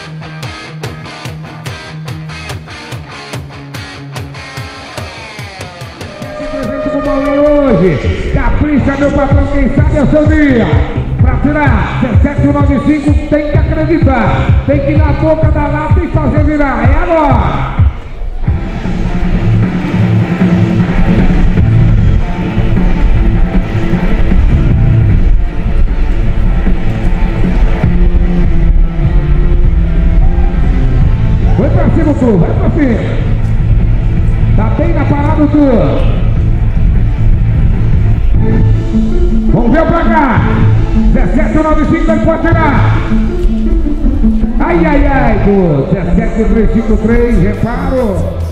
Hoje, capricha meu patrão, quem sabe é o seu dia. Pra tirar 1795 tem que acreditar, tem que ir na boca da lata e fazer virar. É agora! Vai pra cima, tu, vai pra cima. Tá bem na parada, tu. Vamos ver pra cá. 1795 ele pode tirar. Ai, ai, ai, pô. 17353, reparo.